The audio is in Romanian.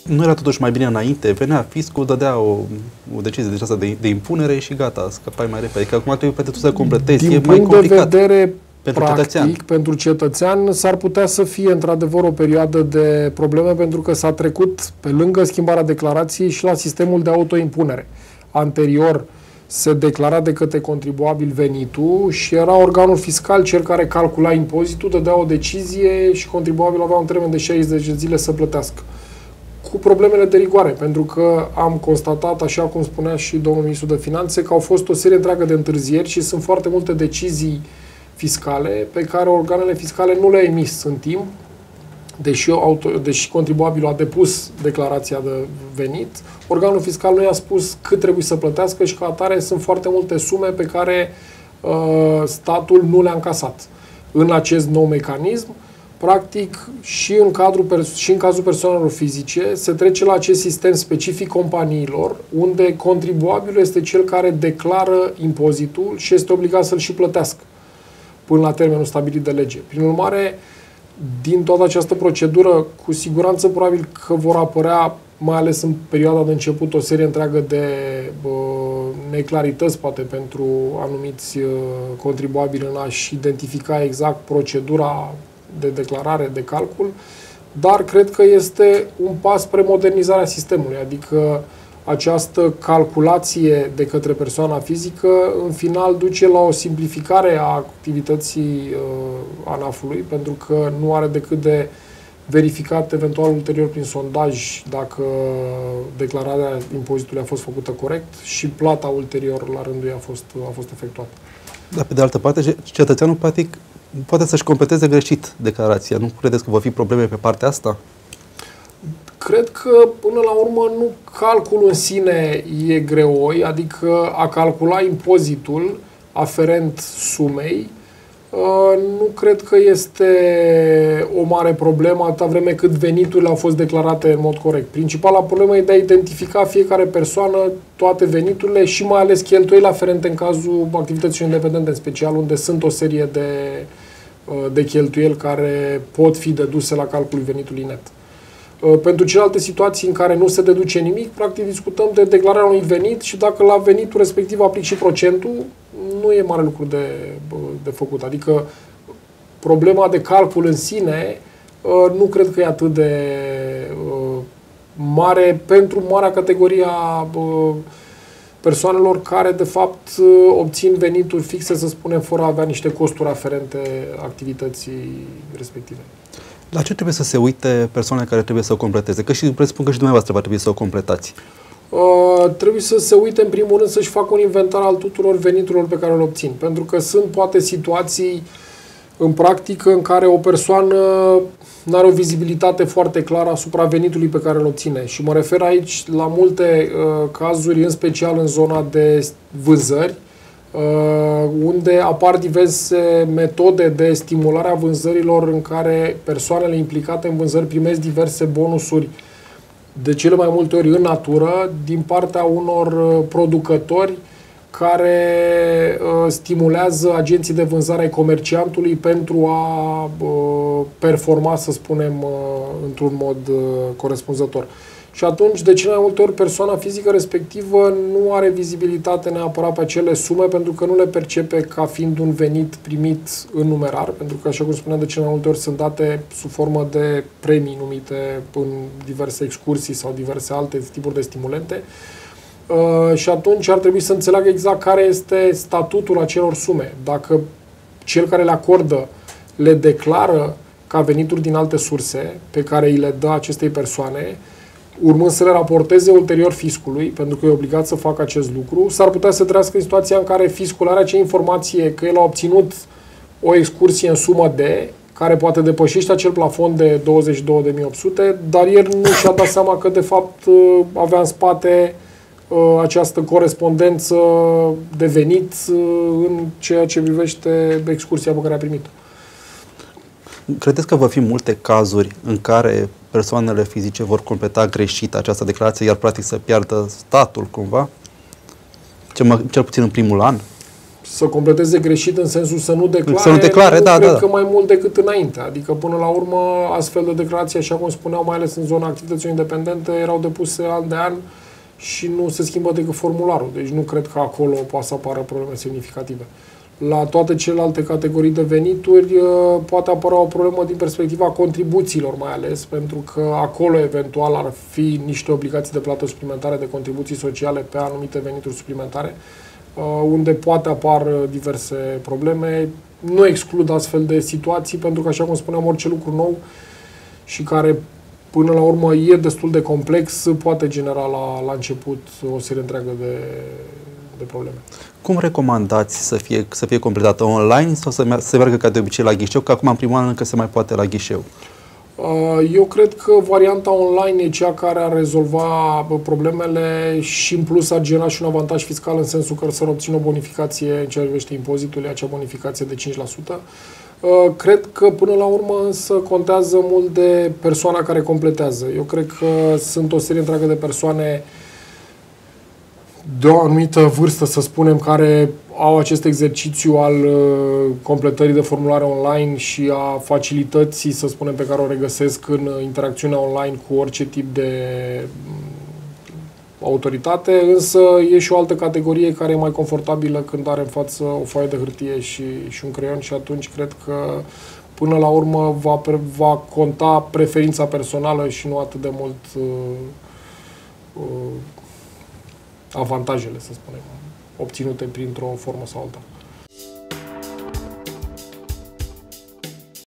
Nu era totuși mai bine înainte? Venea fiscul, dădea o decizie de aceasta de impunere și gata, scăpai mai repede. Adică acum trebuie poate tu să completezi, e mai complicat. Din punct de vedere pentru practic, cetățean. pentru cetățean, s-ar putea să fie într-adevăr o perioadă de probleme, pentru că s-a trecut pe lângă schimbarea declarației și la sistemul de autoimpunere. Anterior se declara de către contribuabil venitul și era organul fiscal cel care calcula impozitul, dădea o decizie și contribuabilul avea un termen de 60 de zile să plătească. Cu problemele de rigoare, pentru că am constatat, așa cum spunea și domnul ministru de Finanțe, că au fost o serie întreagă de întârzieri și sunt foarte multe decizii fiscale pe care organele fiscale nu le-au emis în timp, deși contribuabilul a depus declarația de venit, organul fiscal nu i-a spus cât trebuie să plătească și ca atare sunt foarte multe sume pe care statul nu le-a încasat. În acest nou mecanism, practic, și în cazul persoanelor fizice, se trece la acest sistem specific companiilor, unde contribuabilul este cel care declară impozitul și este obligat să-l și plătească până la termenul stabilit de lege. Prin urmare, din toată această procedură, cu siguranță probabil că vor apărea, mai ales în perioada de început, o serie întreagă de neclarități, poate, pentru anumiți contribuabili în a-și identifica exact procedura de declarare, de calcul, dar cred că este un pas spre modernizarea sistemului, adică această calculație de către persoana fizică, în final, duce la o simplificare a activității ANAF-ului, pentru că nu are decât de verificat eventual ulterior prin sondaj dacă declararea impozitului a fost făcută corect și plata ulterior la rândul ei a fost efectuată. Dar pe de altă parte, cetățeanul practic poate să-și completeze greșit declarația. Nu credeți că vor fi probleme pe partea asta? Cred că, până la urmă, nu calculul în sine e greoi, adică a calcula impozitul aferent sumei, nu cred că este o mare problemă atâta vreme cât veniturile au fost declarate în mod corect. Principala problemă e de a identifica fiecare persoană toate veniturile și mai ales cheltuielile aferente în cazul activităților independente, în special, unde sunt o serie de cheltuieli care pot fi deduse la calculul venitului net. Pentru celelalte situații în care nu se deduce nimic, practic discutăm de declararea unui venit și dacă la venitul respectiv aplic și procentul, nu e mare lucru de făcut. Adică problema de calcul în sine nu cred că e atât de mare pentru marea categorie a persoanelor care, de fapt, obțin venituri fixe, să spunem, fără a avea niște costuri aferente activității respective. La ce trebuie să se uite persoanele care trebuie să o completeze? Că și presupun că și dumneavoastră va trebui să o completați. Trebuie să se uite, în primul rând, să-și facă un inventar al tuturor veniturilor pe care le obțin. Pentru că sunt, poate, situații în practică în care o persoană nu are o vizibilitate foarte clară asupra venitului pe care îl obține. Și mă refer aici la multe cazuri, în special în zona de vânzări, unde apar diverse metode de stimulare a vânzărilor în care persoanele implicate în vânzări primesc diverse bonusuri, de cele mai multe ori în natură, din partea unor producători care stimulează agenții de vânzare ai comerciantului pentru a performa, să spunem, într-un mod corespunzător. Și atunci, de cele mai multe ori, persoana fizică respectivă nu are vizibilitate neapărat pe acele sume, pentru că nu le percepe ca fiind un venit primit în numerar, pentru că, așa cum spuneam, de cele mai multe ori sunt date sub formă de premii numite în diverse excursii sau diverse alte tipuri de stimulente. Și atunci ar trebui să înțeleagă exact care este statutul acelor sume. Dacă cel care le acordă le declară ca venituri din alte surse pe care îi le dă acestei persoane, urmând să le raporteze ulterior fiscului, pentru că e obligat să facă acest lucru, s-ar putea să trăiască în situația în care fiscul are acea informație că el a obținut o excursie în sumă de, care poate depășește acel plafon de 22.800, dar el nu și-a dat seama că, de fapt, avea în spate această corespondență de venit în ceea ce privește excursia pe care a primit-o. Credeți că vor fi multe cazuri în care persoanele fizice vor completa greșit această declarație, iar practic să piardă statul cumva? Cel puțin în primul an? să completeze greșit în sensul să nu declare, cred că mai mult decât înainte. Adică, până la urmă, astfel de declarații, așa cum spuneau, mai ales în zona activităților independente, erau depuse an de an și nu se schimbă decât formularul. Deci nu cred că acolo poate să apară probleme semnificative. La toate celelalte categorii de venituri poate apăra o problemă din perspectiva contribuțiilor mai ales, pentru că acolo eventual ar fi niște obligații de plată suplimentare de contribuții sociale pe anumite venituri suplimentare, unde poate apar diverse probleme. Nu exclud astfel de situații, pentru că, așa cum spuneam, orice lucru nou și care până la urmă e destul de complex, poate genera la început o serie întreagă de probleme. Cum recomandați să fie completată online sau să meargă ca de obicei la ghișeu? Că acum în primul an încă se mai poate la ghișeu. Eu cred că varianta online e cea care ar rezolva problemele și în plus ar genera și un avantaj fiscal în sensul că să obțină o bonificație în ceea ce privește impozitul, acea bonificație de 5%. Cred că până la urmă însă contează mult de persoana care completează. Eu cred că sunt o serie întreagă de persoane de o anumită vârstă, să spunem, care au acest exercițiu al completării de formulare online și a facilității, să spunem, pe care o regăsesc în interacțiunea online cu orice tip de autoritate, însă e și o altă categorie care e mai confortabilă când are în față o foaie de hârtie și un creion și atunci cred că până la urmă va conta preferința personală și nu atât de mult avantajele, să spunem, obținute printr-o formă sau alta.